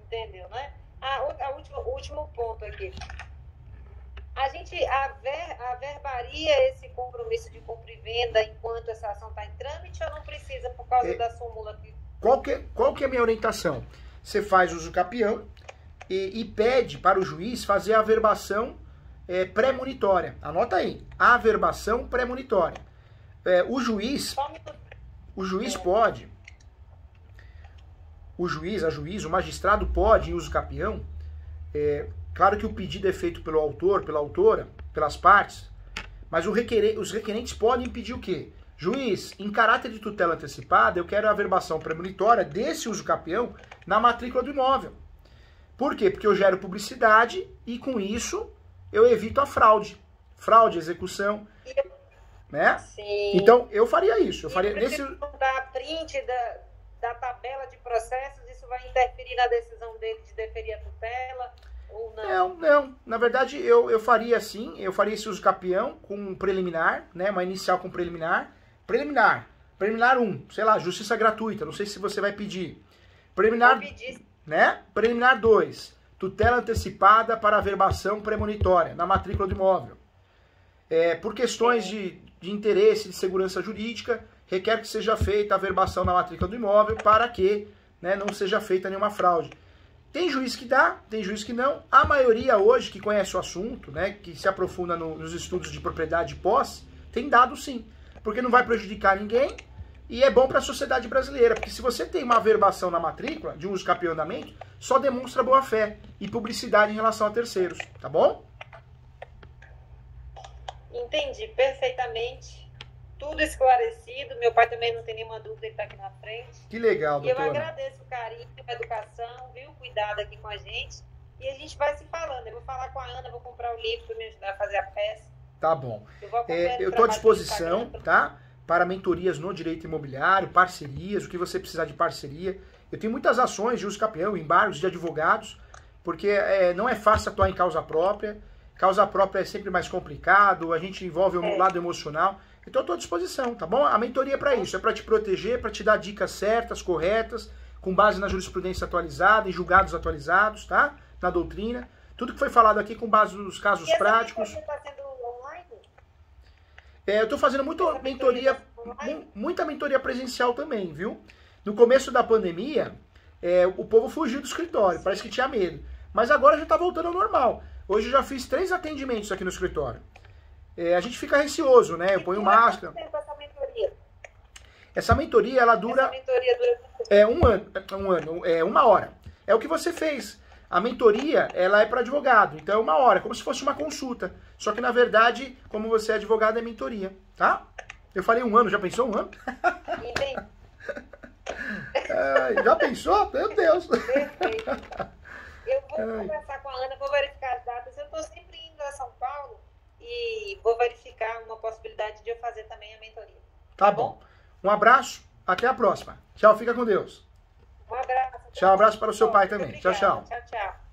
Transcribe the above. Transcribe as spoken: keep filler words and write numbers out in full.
Entendeu, né? A, a última, o último ponto aqui. A gente aver, averbaria esse compromisso de compra e venda enquanto essa ação está em trâmite ou não precisa por causa é, da súmula aqui? Qual que, qual que é a minha orientação? Você faz uso capião e, e pede para o juiz fazer a averbação é, pré-monitória. Anota aí, a averbação pré-monitória. É, o juiz, o juiz pode, o juiz, a juiz, o magistrado pode, em uso capião, é, claro que o pedido é feito pelo autor, pela autora, pelas partes, mas o requer, os requerentes podem pedir o quê? Juiz, em caráter de tutela antecipada, eu quero a averbação premonitória desse uso capião na matrícula do imóvel. Por quê? Porque eu gero publicidade e com isso eu evito a fraude. Fraude, execução, né? Sim. Então, eu faria isso. Eu faria e nesse... dar print da, da tabela de processos, isso vai interferir na decisão dele de deferir a tutela? Ou não? Não, não. Na verdade, eu, eu faria assim, eu faria esse uso capião com um preliminar, né? Uma inicial com preliminar. Preliminar. Preliminar um, sei lá, justiça gratuita, não sei se você vai pedir. Preliminar, né? Preliminar dois, tutela antecipada para averbação premonitória na matrícula do imóvel. É, por questões de, de interesse de segurança jurídica, requer que seja feita a averbação na matrícula do imóvel para que, né, não seja feita nenhuma fraude. Tem juiz que dá, tem juiz que não. A maioria hoje que conhece o assunto, né, que se aprofunda no, nos estudos de propriedade e posse, tem dado sim. Porque não vai prejudicar ninguém e é bom para a sociedade brasileira. Porque se você tem uma averbação na matrícula de um uso capião em andamento, só demonstra boa-fé e publicidade em relação a terceiros, tá bom? Entendi perfeitamente. Tudo esclarecido. Meu pai também não tem nenhuma dúvida, ele está aqui na frente. Que legal, doutora. E eu agradeço o carinho, a educação, viu? Cuidado aqui com a gente. E a gente vai se falando. Eu vou falar com a Ana, vou comprar o livro para me ajudar a fazer a peça. Tá bom. Eu estou é, à disposição, tá? Para mentorias no direito imobiliário, parcerias, o que você precisar de parceria. Eu tenho muitas ações de uso capião, embargos de advogados, porque é, não é fácil atuar em causa própria. Causa própria é sempre mais complicado, a gente envolve o é. lado emocional. Então eu estou à disposição, tá bom? A mentoria é para isso, é para te proteger, para te dar dicas certas, corretas, com base na jurisprudência atualizada, em julgados atualizados, tá? Na doutrina. Tudo que foi falado aqui com base nos casos e práticos. Você está sendo online? É, eu estou fazendo muito mentoria, mentoria muita mentoria presencial também, viu? No começo da pandemia, é, o povo fugiu do escritório, parece que tinha medo. Mas agora já está voltando ao normal. Hoje eu já fiz três atendimentos aqui no escritório. É, a gente fica receoso, né? Eu ponho máscara. Quanto tempo essa mentoria? Essa mentoria, ela dura... Essa mentoria dura... É um ano, um ano, é uma hora. É o que você fez. A mentoria, ela é para advogado, então é uma hora, como se fosse uma consulta. Só que, na verdade, como você é advogado, é mentoria, tá? Eu falei um ano, já pensou um ano? Entendi. É, já pensou? Meu Deus. Perfeito. Eu vou conversar com a Ana, vou verificar as datas. Eu estou sempre indo a São Paulo e vou verificar uma possibilidade de eu fazer também a mentoria. Tá, tá bom? bom? Um abraço, até a próxima. Tchau, fica com Deus. Um abraço. Tchau, um abraço para o seu pai também. Obrigada. Tchau, tchau. Tchau, tchau.